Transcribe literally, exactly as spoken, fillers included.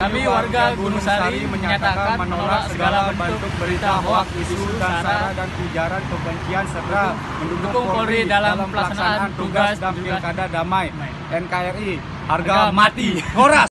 Kami warga Gunung Sari menyatakan menolak segala bentuk berita hoaks, isu, dan sara dan ujaran kebencian serta mendukung Polri dalam pelaksanaan tugas dan pilkada damai N K R I. Harga mati. Horas.